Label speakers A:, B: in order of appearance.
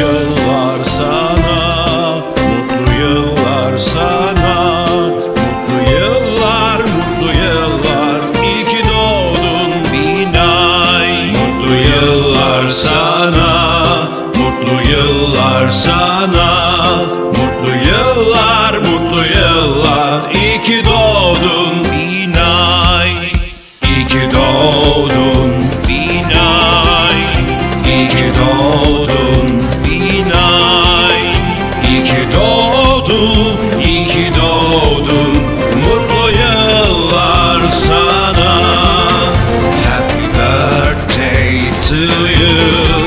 A: yıllar sana, mutlu yıllar sana. Mutlu yıllar, mutlu yıllar, iyi ki doğdun Binay. Mutlu yıllar sana, mutlu yıllar sana. Mutlu yıllar, mutlu yıllar, iyi ki doğdun Binay. İyi ki doğdun Binay. İyi ki doğdun Binay. İyi ki doğdun, iyi ki doğdun. Mutlu yıllar sana. Happy birthday to you.